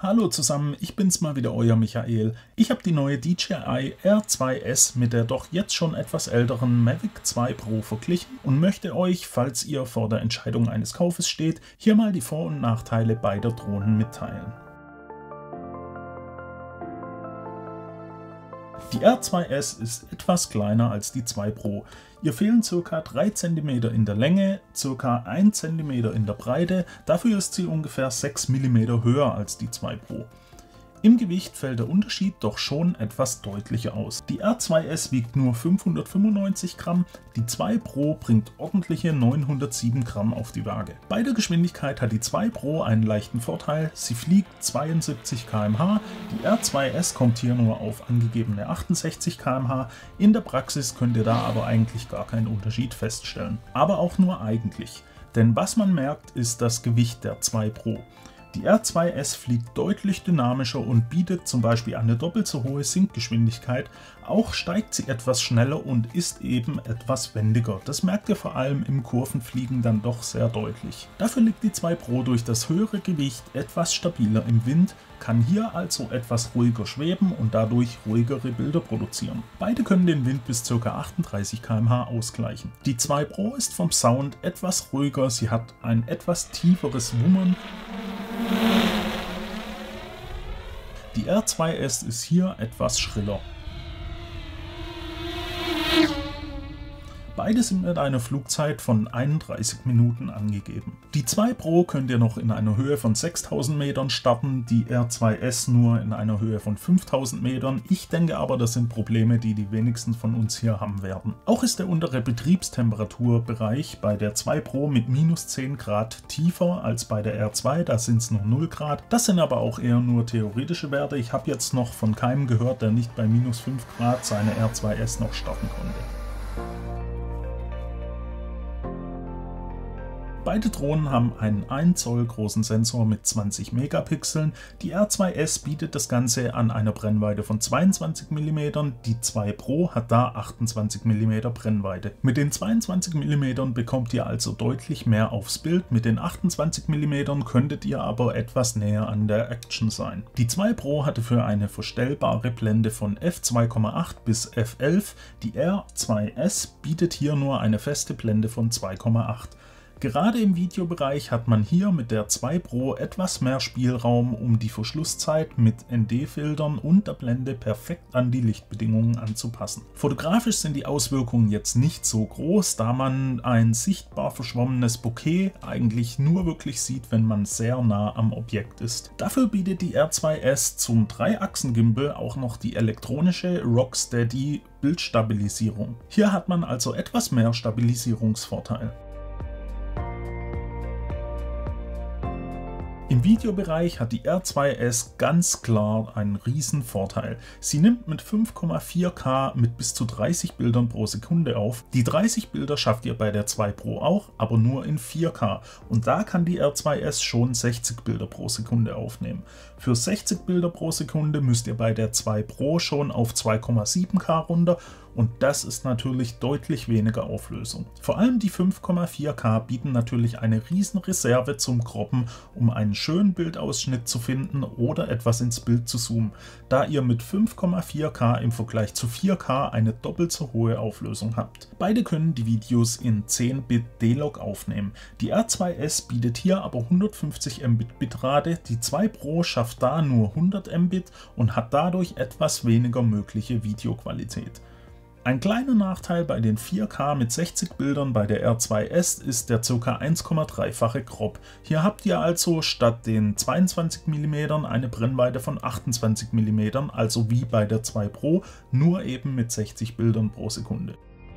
Hallo zusammen, ich bin's mal wieder, euer Michael. Ich habe die neue DJI R2S mit der doch jetzt schon etwas älteren Mavic 2 Pro verglichen und möchte euch, falls ihr vor der Entscheidung eines Kaufes steht, hier mal die Vor- und Nachteile beider Drohnen mitteilen. Die R2S ist etwas kleiner als die 2 Pro. Ihr fehlen ca. 3 cm in der Länge, ca. 1 cm in der Breite, dafür ist sie ungefähr 6 mm höher als die 2 Pro. Im Gewicht fällt der Unterschied doch schon etwas deutlicher aus. Die R2S wiegt nur 595 Gramm, die 2 Pro bringt ordentliche 907 Gramm auf die Waage. Bei der Geschwindigkeit hat die 2 Pro einen leichten Vorteil, sie fliegt 72 km/h, die R2S kommt hier nur auf angegebene 68 km/h, in der Praxis könnt ihr da aber eigentlich gar keinen Unterschied feststellen. Aber auch nur eigentlich, denn was man merkt, ist das Gewicht der 2 Pro. Die R2S fliegt deutlich dynamischer und bietet zum Beispiel eine doppelt so hohe Sinkgeschwindigkeit, auch steigt sie etwas schneller und ist eben etwas wendiger. Das merkt ihr vor allem im Kurvenfliegen dann doch sehr deutlich. Dafür liegt die 2 Pro durch das höhere Gewicht etwas stabiler im Wind, kann hier also etwas ruhiger schweben und dadurch ruhigere Bilder produzieren. Beide können den Wind bis ca. 38 km/h ausgleichen. Die 2 Pro ist vom Sound etwas ruhiger, sie hat ein etwas tieferes Wummern. Die R2S ist hier etwas schriller. Beide sind mit einer Flugzeit von 31 Minuten angegeben. Die 2 Pro könnt ihr noch in einer Höhe von 6000 Metern starten, die R2S nur in einer Höhe von 5000 Metern. Ich denke aber, das sind Probleme, die die wenigsten von uns hier haben werden. Auch ist der untere Betriebstemperaturbereich bei der 2 Pro mit minus 10 Grad tiefer als bei der R2, da sind es nur 0 Grad. Das sind aber auch eher nur theoretische Werte. Ich habe jetzt noch von keinem gehört, der nicht bei minus 5 Grad seine R2S noch starten konnte. Beide Drohnen haben einen 1 Zoll großen Sensor mit 20 Megapixeln. Die R2S bietet das Ganze an einer Brennweite von 22 mm, die 2 Pro hat da 28 mm Brennweite. Mit den 22 mm bekommt ihr also deutlich mehr aufs Bild, mit den 28 mm könntet ihr aber etwas näher an der Action sein. Die 2 Pro hatte für eine verstellbare Blende von f2,8 bis f11, die R2S bietet hier nur eine feste Blende von 2,8. Gerade im Videobereich hat man hier mit der 2 Pro etwas mehr Spielraum, um die Verschlusszeit mit ND-Filtern und der Blende perfekt an die Lichtbedingungen anzupassen. Fotografisch sind die Auswirkungen jetzt nicht so groß, da man ein sichtbar verschwommenes Bokeh eigentlich nur wirklich sieht, wenn man sehr nah am Objekt ist. Dafür bietet die R2S zum 3-Achsen-Gimbal auch noch die elektronische Rocksteady Bildstabilisierung. Hier hat man also etwas mehr Stabilisierungsvorteil. Im Videobereich hat die R2S ganz klar einen riesen Vorteil. Sie nimmt mit 5,4K mit bis zu 30 Bildern pro Sekunde auf. Die 30 Bilder schafft ihr bei der 2 Pro auch, aber nur in 4K. Und da kann die R2S schon 60 Bilder pro Sekunde aufnehmen. Für 60 Bilder pro Sekunde müsst ihr bei der 2 Pro schon auf 2,7K runter. Und das ist natürlich deutlich weniger Auflösung. Vor allem die 5,4K bieten natürlich eine riesen Reserve zum Croppen, um einen schönen Bildausschnitt zu finden oder etwas ins Bild zu zoomen, da ihr mit 5,4K im Vergleich zu 4K eine doppelt so hohe Auflösung habt. Beide können die Videos in 10-Bit D-Log aufnehmen. Die R2S bietet hier aber 150 Mbit Bitrate, die 2 Pro schafft da nur 100 Mbit und hat dadurch etwas weniger mögliche Videoqualität. Ein kleiner Nachteil bei den 4K mit 60 Bildern bei der R2S ist der ca. 1,3-fache Crop. Hier habt ihr also statt den 22 mm eine Brennweite von 28 mm, also wie bei der 2 Pro, nur eben mit 60 Bildern pro Sekunde.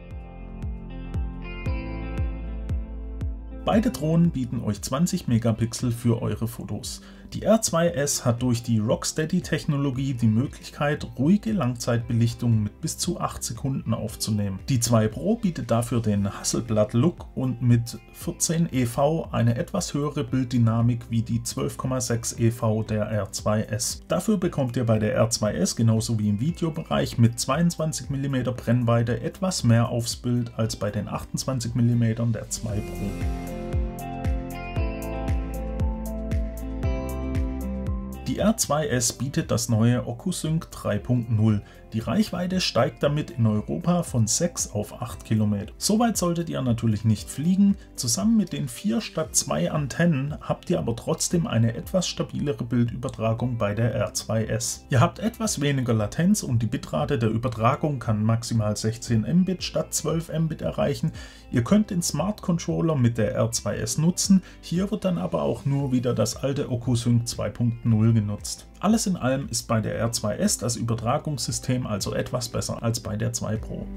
Beide Drohnen bieten euch 20 Megapixel für eure Fotos. Die R2S hat durch die Rocksteady-Technologie die Möglichkeit, ruhige Langzeitbelichtung mit bis zu 8 Sekunden aufzunehmen. Die 2 Pro bietet dafür den Hasselblad-Look und mit 14 EV eine etwas höhere Bilddynamik wie die 12,6 EV der R2S. Dafür bekommt ihr bei der R2S genauso wie im Videobereich mit 22 mm Brennweite etwas mehr aufs Bild als bei den 28 mm der 2 Pro. Die Die R2S bietet das neue OcuSync 3.0. Die Reichweite steigt damit in Europa von 6 auf 8 Kilometer. Soweit solltet ihr natürlich nicht fliegen. Zusammen mit den 4 statt 2 Antennen habt ihr aber trotzdem eine etwas stabilere Bildübertragung bei der R2S. Ihr habt etwas weniger Latenz und die Bitrate der Übertragung kann maximal 16 Mbit statt 12 Mbit erreichen. Ihr könnt den Smart Controller mit der R2S nutzen, hier wird dann aber auch nur wieder das alte OcuSync 2.0 genutzt. Alles in allem ist bei der R2S das Übertragungssystem also etwas besser als bei der 2 Pro.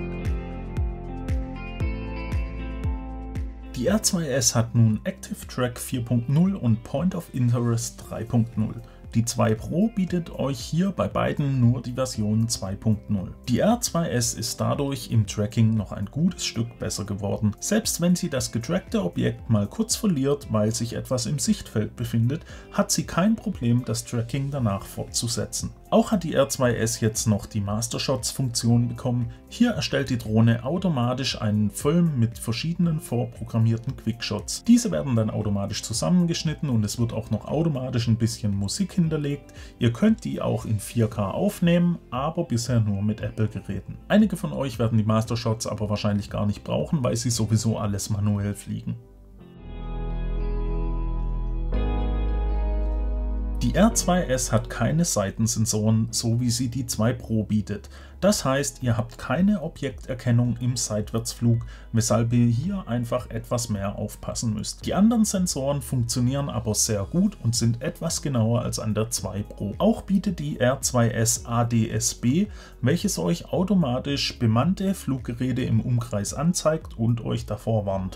Die R2S hat nun Active Track 4.0 und Point of Interest 3.0. Die 2 Pro bietet euch hier bei beiden nur die Version 2.0. Die R2S ist dadurch im Tracking noch ein gutes Stück besser geworden. Selbst wenn sie das getrackte Objekt mal kurz verliert, weil sich etwas im Sichtfeld befindet, hat sie kein Problem, das Tracking danach fortzusetzen. Auch hat die R2S jetzt noch die Master Shots Funktion bekommen. Hier erstellt die Drohne automatisch einen Film mit verschiedenen vorprogrammierten Quickshots. Diese werden dann automatisch zusammengeschnitten und es wird auch noch automatisch ein bisschen Musik hinterlegt. Ihr könnt die auch in 4K aufnehmen, aber bisher nur mit Apple-Geräten. Einige von euch werden die Master Shots aber wahrscheinlich gar nicht brauchen, weil sie sowieso alles manuell fliegen. Die R2S hat keine Seitensensoren, so wie sie die 2 Pro bietet. Das heißt, ihr habt keine Objekterkennung im Seitwärtsflug, weshalb ihr hier einfach etwas mehr aufpassen müsst. Die anderen Sensoren funktionieren aber sehr gut und sind etwas genauer als an der 2 Pro. Auch bietet die R2S ADS-B, welches euch automatisch bemannte Fluggeräte im Umkreis anzeigt und euch davor warnt.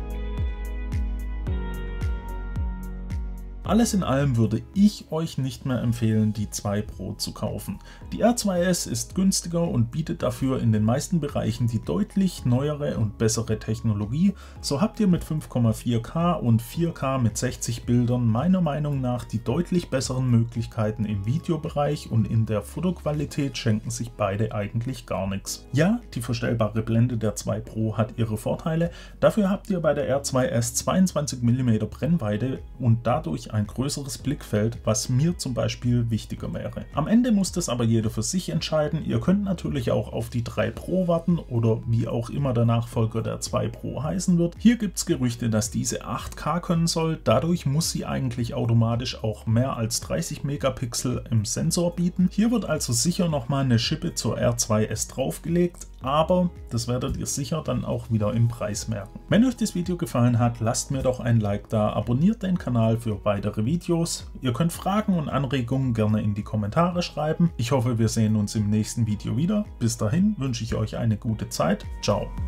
Alles in allem würde ich euch nicht mehr empfehlen, die 2 Pro zu kaufen. Die R2S ist günstiger und bietet dafür in den meisten Bereichen die deutlich neuere und bessere Technologie. So habt ihr mit 5,4K und 4K mit 60 Bildern meiner Meinung nach die deutlich besseren Möglichkeiten im Videobereich und in der Fotoqualität schenken sich beide eigentlich gar nichts. Ja, die verstellbare Blende der 2 Pro hat ihre Vorteile, dafür habt ihr bei der R2S 22 mm Brennweite und dadurch ein größeres Blickfeld, was mir zum Beispiel wichtiger wäre. Am Ende muss das aber jeder für sich entscheiden. Ihr könnt natürlich auch auf die 3 Pro warten oder wie auch immer der Nachfolger der 2 Pro heißen wird. Hier gibt es Gerüchte, dass diese 8K können soll. Dadurch muss sie eigentlich automatisch auch mehr als 30 Megapixel im Sensor bieten. Hier wird also sicher nochmal eine Schippe zur R2S draufgelegt, aber das werdet ihr sicher dann auch wieder im Preis merken. Wenn euch das Video gefallen hat, lasst mir doch ein Like da, abonniert den Kanal für weitere Videos. Ihr könnt Fragen und Anregungen gerne in die Kommentare schreiben. Ich hoffe, wir sehen uns im nächsten Video wieder. Bis dahin wünsche ich euch eine gute Zeit. Ciao.